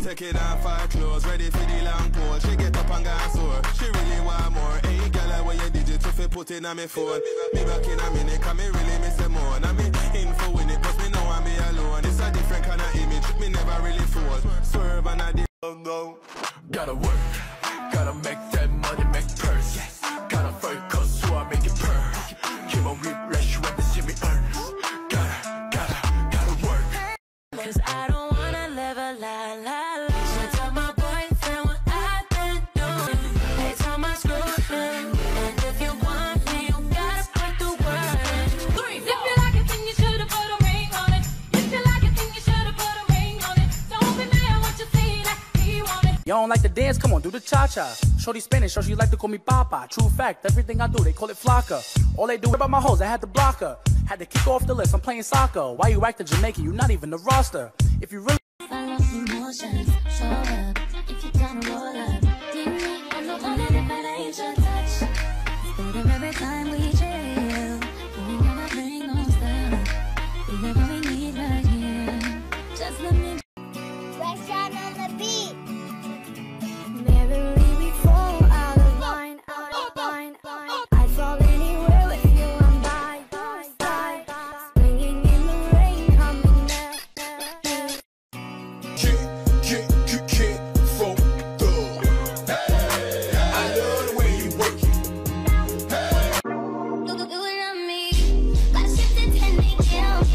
take it off her clothes, ready for the long pole. She get up and go sore. She really want more. Hey, girl, where you digital fi put in on me phone. Me back in a minute, cause me really miss the more. And me in for win it, but me know I'm me alone. It's a different kind of image, me never really fall. Swerve and I did. Oh no. Gotta work, gotta make that money, make purse. Yes. Gotta focus, so I make it purr. Keep on whiplash when they see me earn. Gotta work. Cause I don't wanna live a la la la. So tell my boyfriend what I've been doing. They tell my screw him. And if you want me, you gotta put the word in. If you like it, then you should've put a ring on it. If you like it, then you should've put a ring on it. Don't be mad what you see that he want it. Y'all don't like to dance? Come on, do the cha-cha. Shorty Spanish, so she like to call me Papa. True fact, everything I do, they call it flaca. All they do about my hoes, I had to block her. Had to kick off the list, I'm playing soccer. Why you acting Jamaican? You not even the roster. If you really Follow emotions, show up. If you gonna roll up, didn't need on no other than that angel touch. Instead of every time we chill, we never bring no stuff. We never we need right here. Just let me Fresh out on the beat. never we fall out of line, I fall anywhere with you, I'm by. Swinging in the rain, humming that. I love the way you work it. Do it on me. Gotta shift it and make it. Gotta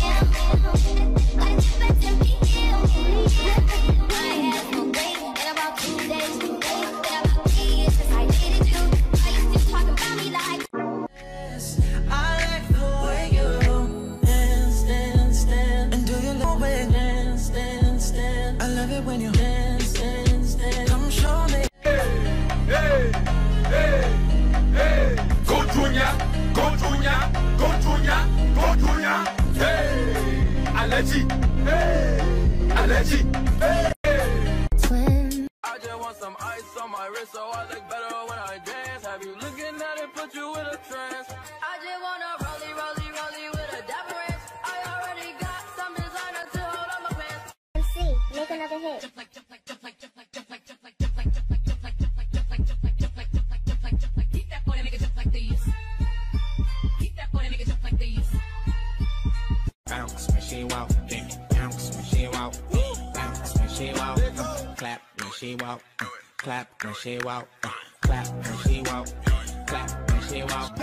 shift it and make it. I have no break in about 2 days. In about 3 years since I dated you. I used to talk about me like. I like the way you dance, and do you love it? Dance, I love it when you dance, come show me. Hey, go Junior, go Junior, go Junior, go Junior. Hey, allergy, hey. I just want some ice on my wrist so I look better when I dance. Have you looking at it, put you in a trance? I just wanna rollie with a dapper ranch. I already got some designer to hold on my pants. MC, make another hit. Keep that boy nigga just like these. Keep that boy nigga just like these. Bounce when she walk, bounce when she walk, bounce when she walk, clap when she walk, clap when she walk, clap when she walk, clap when she walk.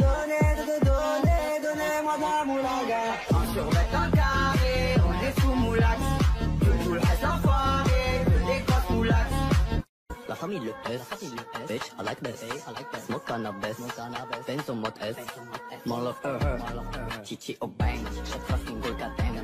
Donnez-moi de la moulaga. Sur le temps carré, on est sous moulax. Tout le reste enfoiré, des grosses moulax. La famille le S, bitch, I like this, smoke cannabis, spend so much S, more love her, chichi or bang, shut fucking good goddamn.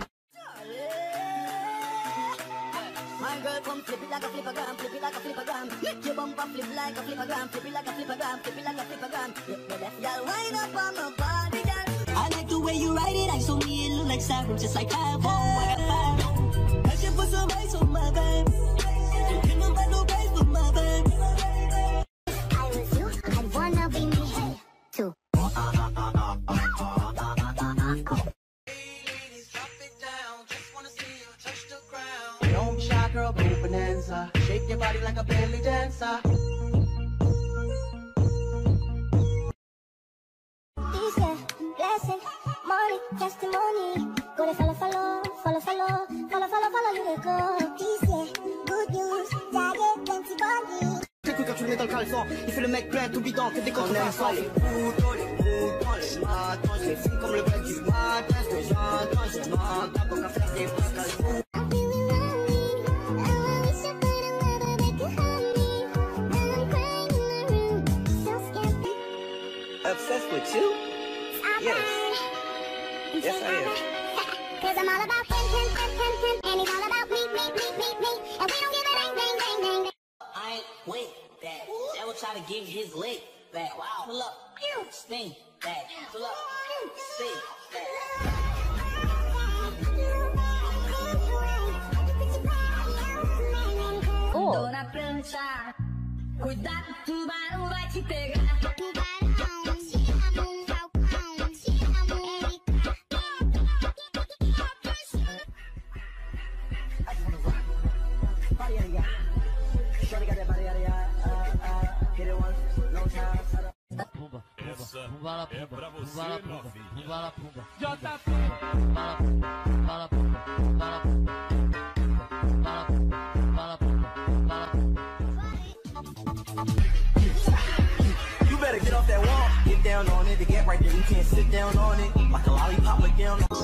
My girl come flip it like a flippergram, flip it like a flippergram. Make your bumper flip like a flippergram, flip it like a flippergram, flip it like a flippergram. The left y'all wind up on my body, girl. I like the way you ride it, I saw me, it look like Saturn, just like Apple. I got fire. I should put some ice on my back. You can't nobody no price for my back. I was you, I'd wanna be me. Hey, too. Don't be shy, girl, go bonanza. Shake your body like a belly dancer. This year, blessing, money, testimony. Go to follow, you dey go. This year, good news, target, plenty body. Écoute quand tu le mets dans le caleçon, il fait le mec plein tout bidon que dès qu'on aime ça. Les couteaux, les matins, je les fous comme le bec du matin. Ce que j'entends, je m'entends pour qu'à faire des pascals. Obsessed with you? Yes. Yes, I am. Cause I'm all about him, and he's all about me. And we don't give a dang. I ain't with that. That will try to give his leg back. Wow. Pull up, spin back. Pull up, spin back. Dona prancha, cuidado, tubarão vai te pegar. Essa é pra você, novinha. JP. You better get off that wall, get down on it, to get right there. You can't sit down on it like a lollipop, like down on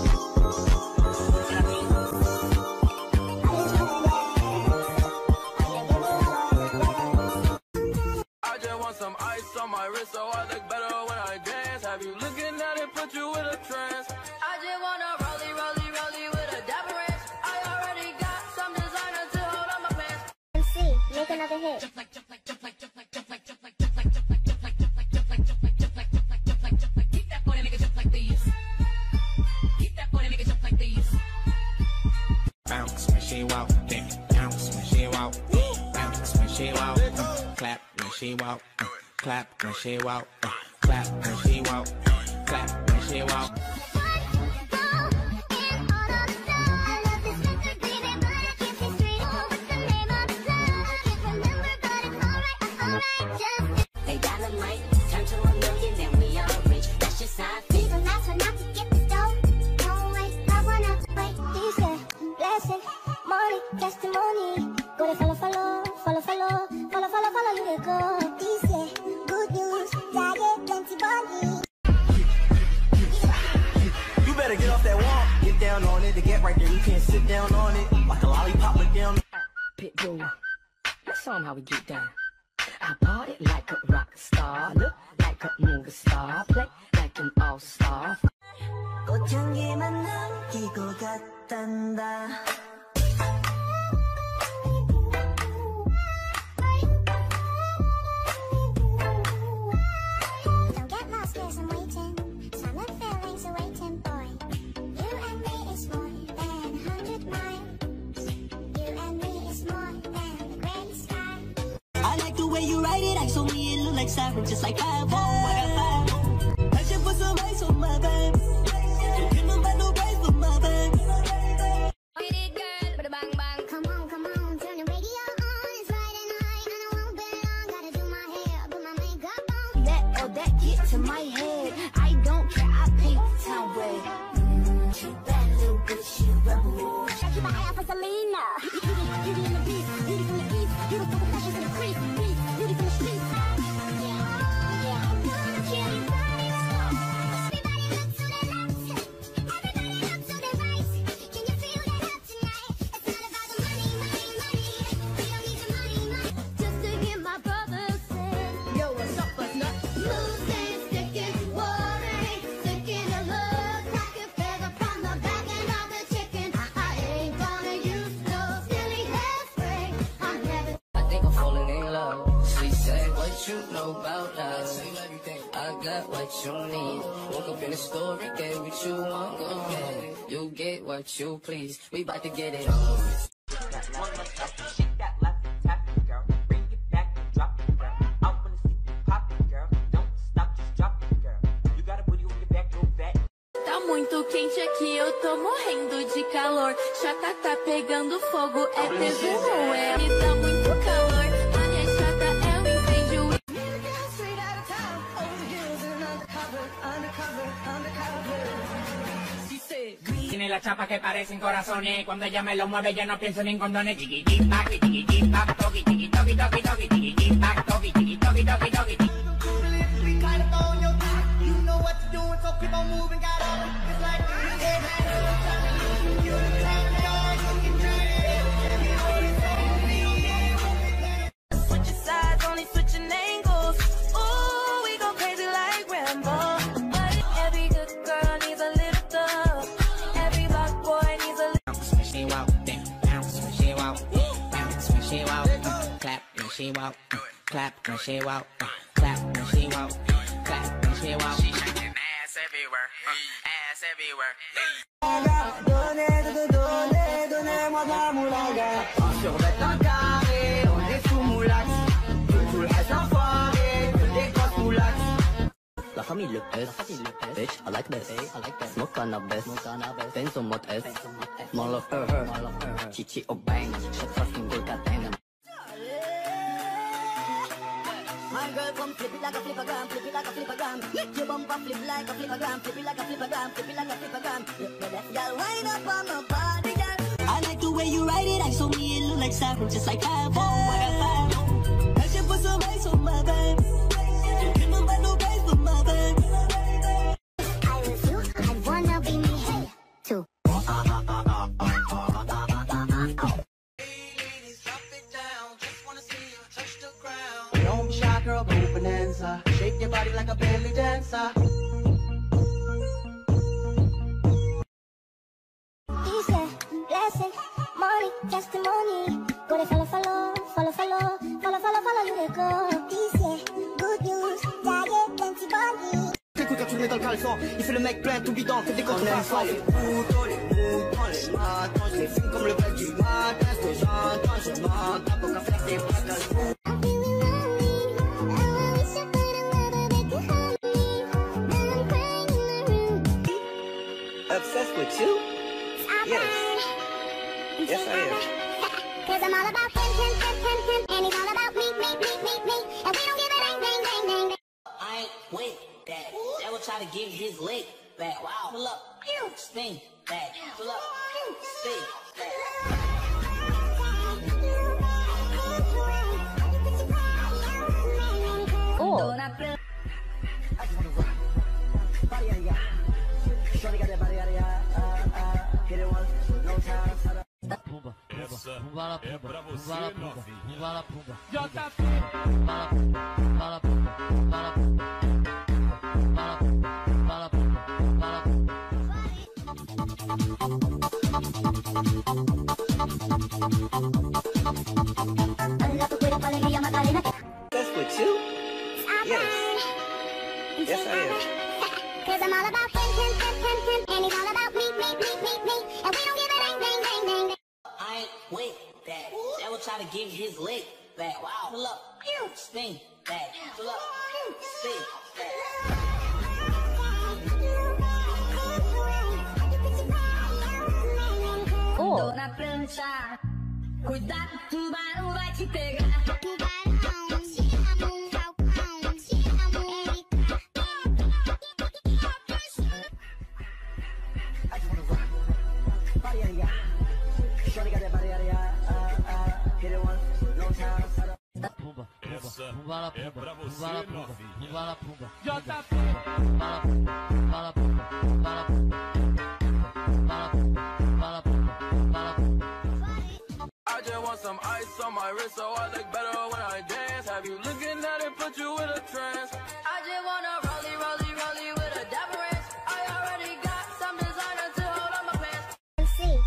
I just want some ice on my wrist so I look better when I dance. Have you looking at it, put you in a trance? I just wanna rollie with a dapper ranch. I already got some designer to hold on my pants. MC, make another hit. Keep that booty, make it jump like this. Keep that booty, make it jump like this. Bounce when she walk, then bounce when she walk, bounce when she walk, clap when she walk, clap when she walk, clap when she walk, clap when she walk. They dynamite, turn to a million, then we all rich. That's just how I feel. Even that's what not to get the dough. No way, I wanna wait. Dice, blessing, money, testimony. Go to follow, you dey go. Dice, good news, diet, plenty money. You better get off that wall, get down on it, to get right there. You can't sit down on it like a lollipop, like down. Pitbull, let's show 'em how we get down. I party like a rock star, look like a movie star, play like an all-star. 꽃향기만 남기고 갔단다. Don't get lost, yes, I'm waiting. Summer feelings are waiting, boy. You and me is more than 100 miles. You and me is more than the gray sky. I like the way you write it, I saw me, it look like siren, just like I want. I should put some ice on my back. Don't give nobody no price for my back. Come on, turn the radio on. It's Friday night and I won't be long. Gotta do my hair, put my makeup on. That get to my head. I don't care, I paint the town red. She bad little bitch, she rebel. I keep my eye out for Selena. Beauty in the beast, beauty from the east, beautiful professions in the crease, beauty from the streets. Yeah. Kill your body, everybody look to their left, everybody look to their right. Can you feel that up tonight? It's not about the money. We don't need the money. Just to get my brother said, yo, what's up, what's not? Moves ain't sticking, war ain't sticking. The look like a feather from the back end of the chicken. I ain't gonna use no silly hairspray. I'm never. I think I'm falling in love. She said, what you know about love? I got what you need. Woke up in the store and get what you want. Go ahead, you get what you please. We about to get it on. Shake that left, tap it, girl. Bring it back and drop it, girl. I wanna see you pop it, girl. Don't stop, just drop it, girl. You got a booty on your back, real fat. Tá muito quente aqui, eu tô morrendo de calor. Chata tá pegando fogo, é peso ou é? Me dá muito calor, a minha chata é um incêndio. Tiene la chapa que parecen corazones. Cuando ella me lo mueve, yo no pienso ni en condones. Tiki tiki tac, tiki tiki tac, toki tiki toki toki toki tiki tiki tac, toki tiki toki toki toki. You know what you're doing, so keep on moving, got up. It's like Switching sides, only switching angles. Ooh, we go crazy like Rambo. But every good girl needs a little thug. Every black boy needs a little. Bounce when she walk, then bounce when she walk, bounce when she walk, clap when she walk, clap when she walk, clap when she walk, clap when she walk. She shaking ass everywhere, ass everywhere. Donnez-moi de la moulaga. Survêt un carré, on est sous moulax. Tout le reste enfoiré, que des grosses moulax. La famille le pèse, bitch, I like this, smoke cannabis, Benz on mode S, more love her, chichi or bang, shut fucking good goddamn. My girl come flip it like like a flippergram, flip it like a flippergram. Make your bumper flip like a flippergram, flip it like a flippergram, flip it like a flippergram. The left girl wind up on my body, girl. I like the way you ride it, I saw me it look like saffron, just like that. Oh, I got fire. I should put some ice on my back. Don't give my no price for my back. I was you, I wanna be me. Hey, too. Don't be shy, girl, go bonanza. Shake your body like a belly dancer. Dice, blessing, money, testimony. Go to follow, follow, follow, follow, follow, follow, follow, you dey go. Dice, good news, diet, plenty body. Écoute quand tu le mets dans le caleçon, il fait le mec plein tout bidon, que des comptes les fois les boutons, les mots, prends les matins, je les fume comme le bec du matin, ce que j'entends, je m'entends, pour qu'à faire des bagages. Obsessed with you? Yes. Yes, I am. Cause I'm all about him, him, him, him, him. And he's all about me, me, me, me, me. And we don't give a dang, dang, dang, dang, dang. I ain't with that. That will try to get his leg back. Wow. Pull up. Spin back. Pull up. Spin back. Oh. Pumba, pumba, é pra você, novinho. Pumba, pumba. JP. Pumba, pumba, Obsessed with you? Yes. Yes, I am. Cause I'm all about him, him, him, him, him. And he's all about me, me, me, me, me. And we don't give a dang, dang, dang, dang, dang. I ain't with that. That will try to get his leg back. Wow. Pull up. Spin back. Pull up. Spin back. Oh. Na prancha, cuidado, tubarão vai te pegar. Tubarão, te amo, falcão, te amo, Erika. pumba, pumba, é pra você, novinho. Pumba, pumba. JP. Pumba, pumba, pumba, pumba, pumba, pumba. I just want some ice on my wrist so I look better when I dance. Have you looking at it, put you in a trance? I just wanna rollie, rollie, rollie with a dapper ranch. I already got some designer to hold on my pants. See,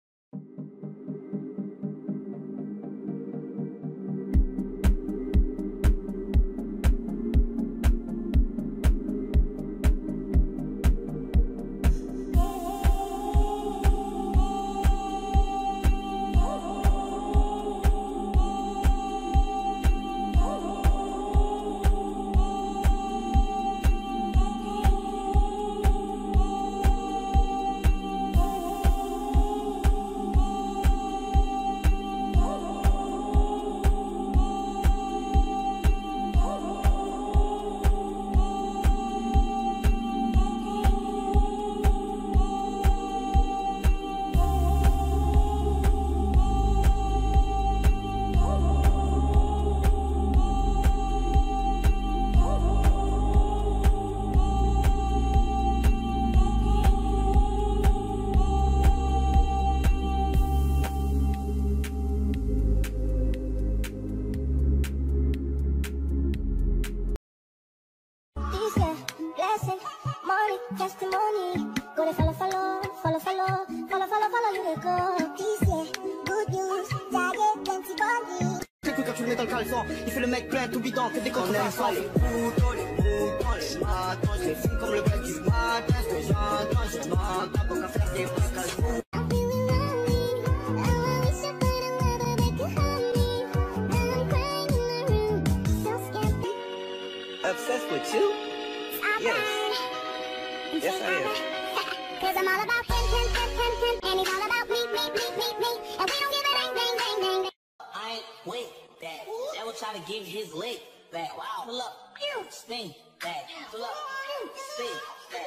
blessing, money, testimony. Go to follow, follow, follow, follow, follow, follow, follow, you dey go. This year, good news, diet, plenty body. Écoute quand tu le mets dans le caleçon, il fait le mec plein tout bidon, que des comptes les fois les boutons, les mots, prends les matins, je les fume comme le bec du matin, ce que j'entends, je m'entends, pour qu'à faire des bagages. I'm feeling lonely, I wish I could have never make you honey. And I'm crying in my room, so scared. Obsessed with you? Yes. Yes, I am. Cause I'm all about him, him, him, him, him. And he's all about me, me, me, me, me. And we don't give a dang, dang, dang, dang, dang. I ain't with that. That will try to get his leg back. Wow. Pull up. Spin that, pull up, spin that.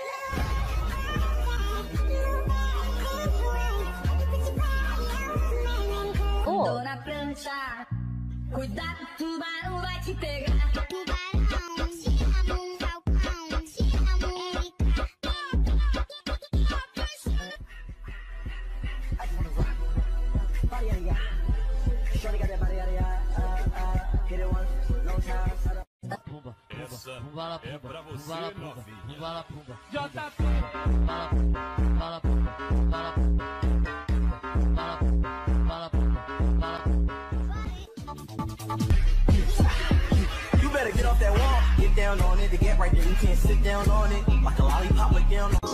Tô na prancha, cuidado, tubarão vai te pegar. Tubarão, te amo, falcão, te amo, Erika. I just wanna rock, body area. Shorty got that body area, hit it once, no time. Pumba, Essa pumba, é pra você, novinha. pumba, pumba. JP. Pumba, pumba, pumba, You better get off that wall, get down on it, to get right there. You can't sit down on it, like a lollipop, like down on it.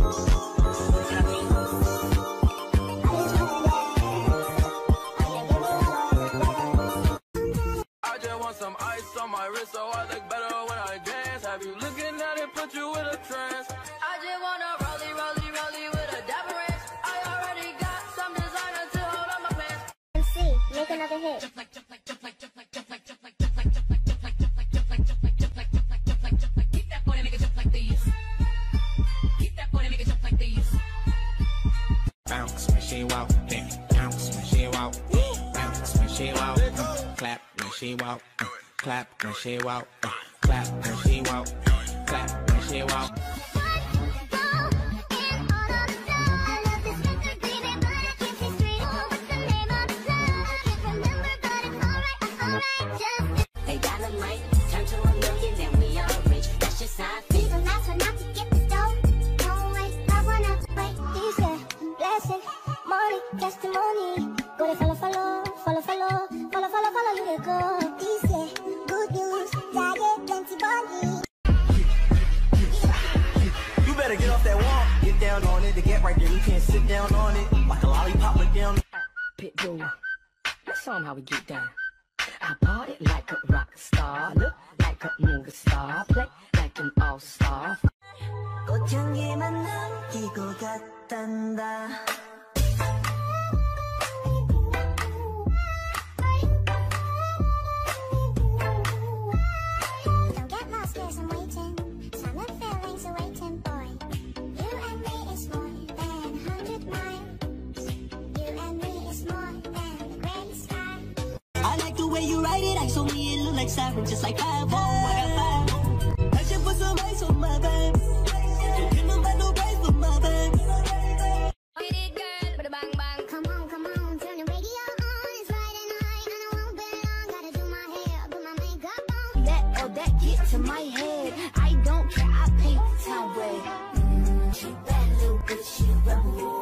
I just want some ice on my wrist so I look better when I dance. Have you looking at it, put you in a trance? I just wanna rollie, rollie, rollie with a dapper ranch. I already got some designer to hold on my pants. MC, make another hit. Keep that boy, make it jump like this. Keep that boy, make it jump like this. Bounce when she walk, then bounce when she walk, bounce when she walk, clap when she walk, clap when she walk, clap when she walk, clap when she walk. They dynamite, turn to $1 million, then we all rich. That's just how I feel. Even that's when not to get the dough. Don't wait, I wanna wait. These blessing, money, testimony. Go to follow, follow, follow, follow, follow, follow, follow, you will go. These good news, diet, plenty body. You better get off that wall, get down on it, to get right there. You can't sit down on it, like a lollipop, like down. Pitbull, let's show 'em how we get down. I party like a rock star, look like a movie star, play like an all-star. 꽃향기만 남기고 갔단다. Don't get lost, guess I'm waiting. Summer feelings are waiting, boy. You and me is more than 100 miles. You and me is more than the great sky. I like the way you write it, I saw me, it look like siren, just like 5 I got 5 I should put some ice on my back. Don't give nobody no praise for my back. Get it, girl, bada bang bang. Come on, turn the radio on. It's Friday night and I won't be long. Gotta do my hair, put my makeup on. That get to my head. I don't care, I paint the town red. Bad little bitch, she rebel.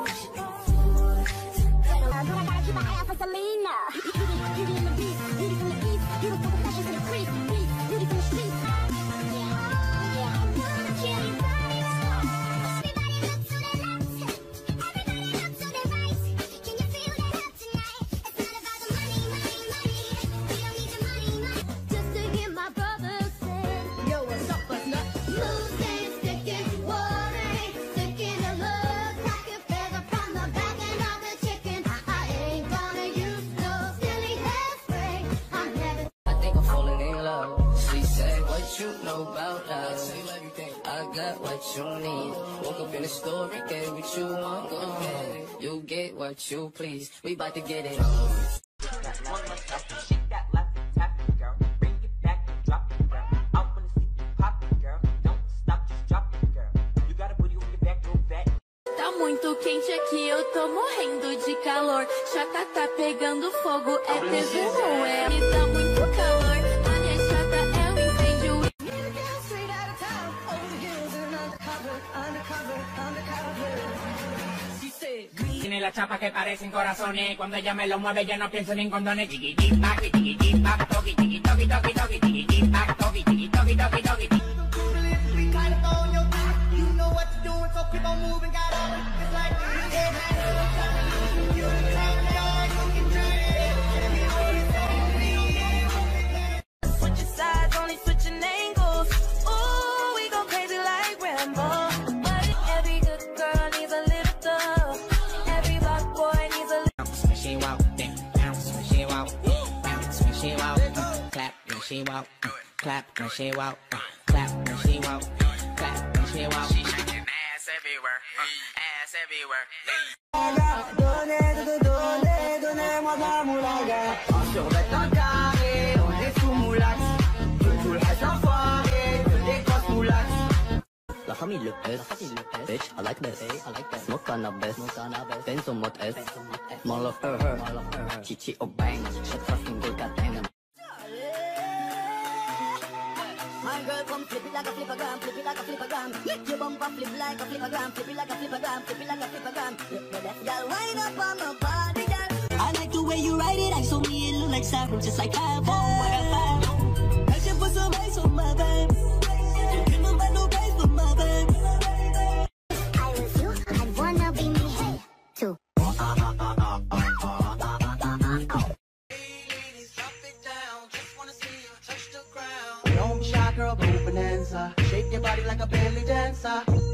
But I gotta keep my eye out for Selena. Beauty in the beast, beauty from the east, beautiful professions in the crease, beauty from the streets. Yeah, I wanna kill you, body roll. Everybody look to their left, everybody look to their right. Can you feel that up tonight? It's not about the money, money, money. We don't need the money, money. Just to hear my brother say, Yo, what's up, what's up? moves ain't sticking, water ain't sticking. It looks like a feather from the back end of the chicken. I ain't gonna use no silly hairspray. I'm never. I think I'm falling in love. She said, what you know about love? I got what you need. Woke up in the store and get what you want. Go ahead, you get what you please. We about to get it on. Got one left up, shake that left and tap it, girl. Bring it back and drop it, girl. I wanna see you pop it, girl. Don't stop, just drop it, girl. You got a booty on your back, go back. Tá muito quente aqui, eu tô morrendo de calor. Chata tá pegando fogo, é peso ou é? Me dá muito calor, a minha chata é um incêndio. Straight out of town, over the hills and undercover, undercover, undercover. She said, Tiene la chapa que parecen corazones. Cuando ella me lo mueve yo no pienso ni en condones. Chiquitita, chiquitita, toqui, toqui, toqui, toqui, toqui, chiquitita, toqui, toqui, toqui, toqui, toqui. We kind of on your back. You know what you're doing, so keep on moving. Got on it. It's like you can climb it all, you can try it. Switching sides, only switching angles. Ooh, we go crazy like Rambo. But every good girl needs a little thug. Every black boy needs a little. Bounce when she walk, then bounce when she walk, bounce when she walk, clap when she walk, clap when she walk, clap when she walk, clap when she walk. She shaking ass everywhere, ass everywhere. Donnez-moi de la moulaga. On survêt un carré, on est sous moulax. Tout le reste enfoiré, que des grosses moulax. La famille le pèse, bitch, I like this, smoke cannabis, Ben son mode S, more love her, chichi au bang, shit fucking good, goddamn. My girl come flip it like a flippergram, flip it like a flippergram. Your bumper flip like a flippergram, flip it like a flippergram, flip it like a flippergram. Your left girl wind up on my body, girl. I like the way you ride it, I saw me it look like saffron, just like heaven. What a vibe. I should put some ice on my back. You can't buy no price for my back. I was you, I'd wanna be me, hey, too. Don't be shy, girl, go bonanza. Shake your body like a belly dancer.